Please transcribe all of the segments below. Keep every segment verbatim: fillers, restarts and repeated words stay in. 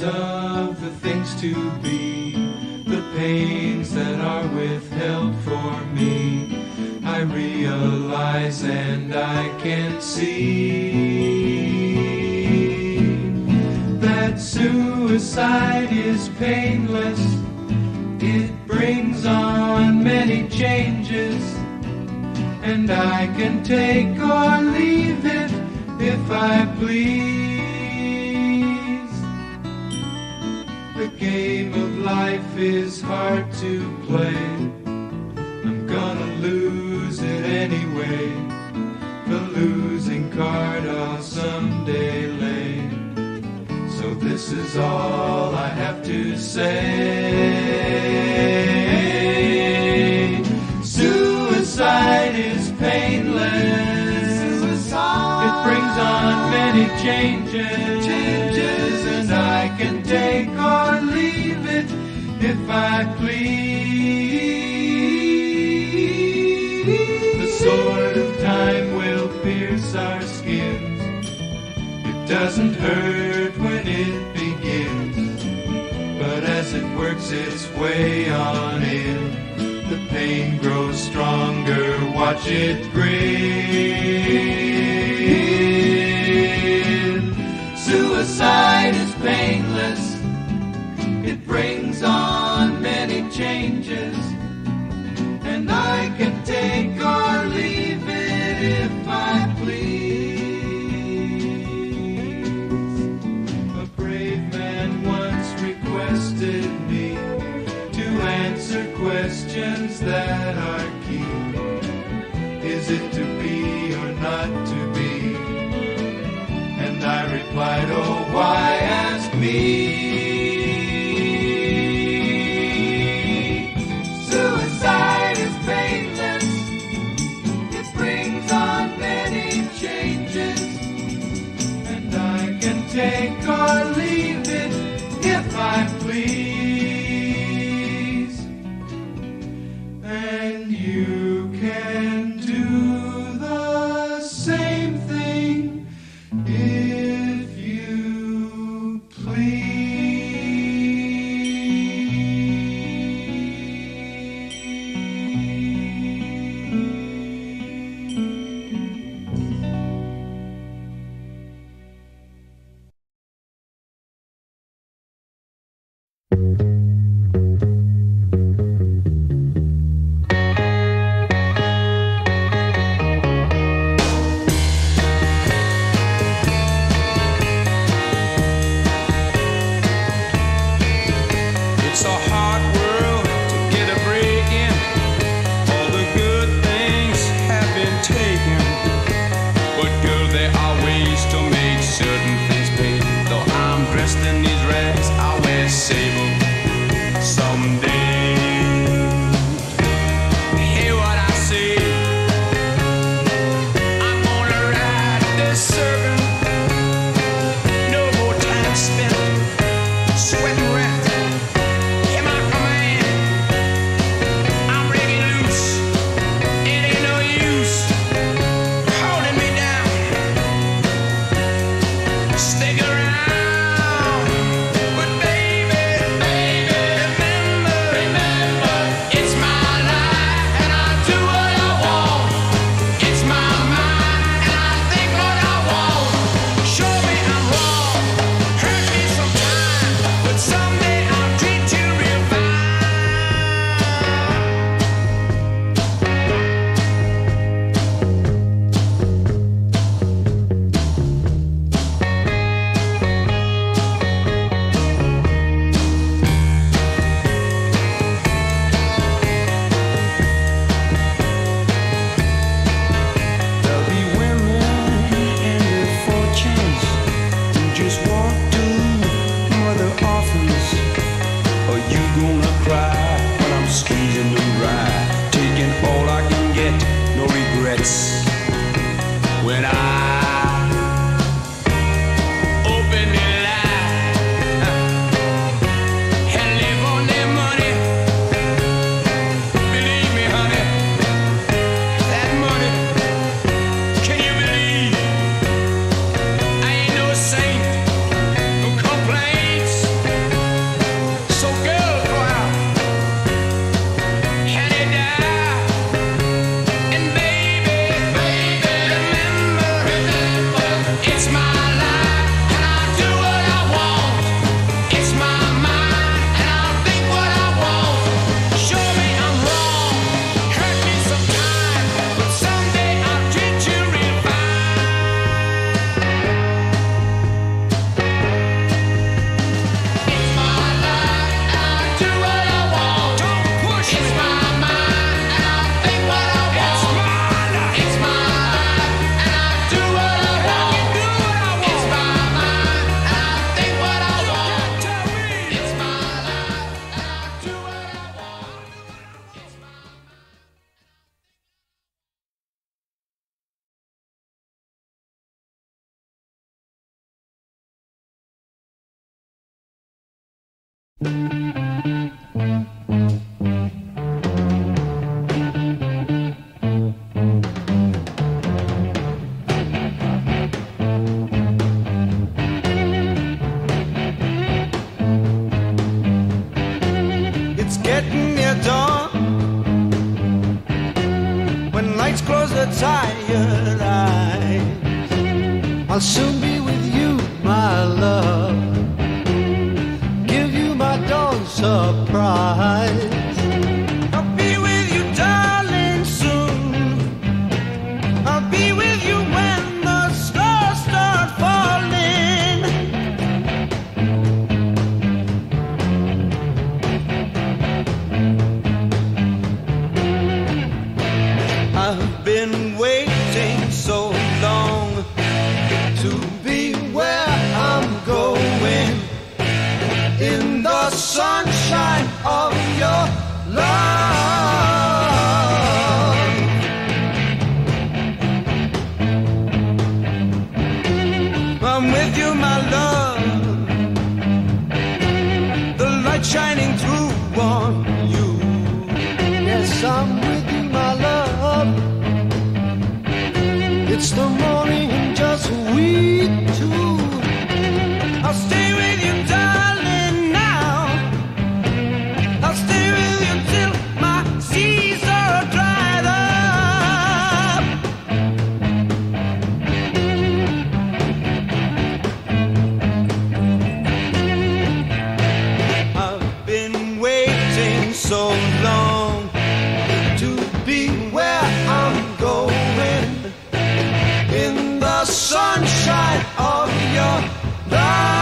of the things to be, the pains that are withheld for me, I realize and I can see that suicide is painless. It brings on many changes, and I can take or leave it if I please. The game of life is hard to play. I'm gonna lose it anyway. The losing card I'll someday lay. So this is all I have to say. Suicide is painless. Suicide. It brings on many changes, changes, and I can take or leave it if I please. The sword of time will pierce our skins. It doesn't hurt when it begins, but as it works its way on in, the pain grows stronger, watch it grin. Suicide is painless. It brings on many changes, and I can take or leave it if I please. A brave man once requested me to answer questions that are key. Is it to be or not to be? And I replied, oh, why ask me? Suicide is painless. It brings on many changes, and I can take or leave it if I please. And you can do the same thing if you please. It's getting near dawn, when lights close the tired eyes. I'll soon be with you, my love, give you my dawn surprise. I'll be with you, darling, soon. I'll be with you when the stars start falling. I've been waiting so long to be where I'm going, in the sunshine of your love. I'm with you, my love, the light shining through on you. Yes, I'm with you, my love. It's the morning and just we two. I'll stay with you, darling, now. I'll stay with you till my seas are dried up. I've been waiting so long to be where I'm going, in the sunshine of your love.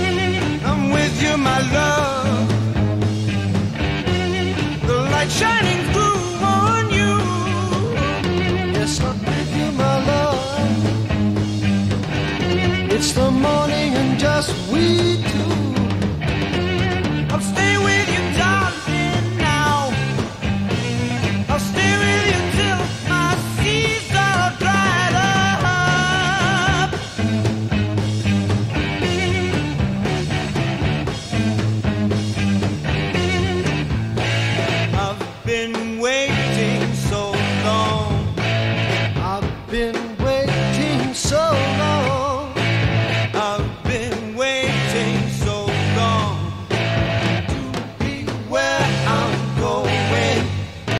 My love, the light shining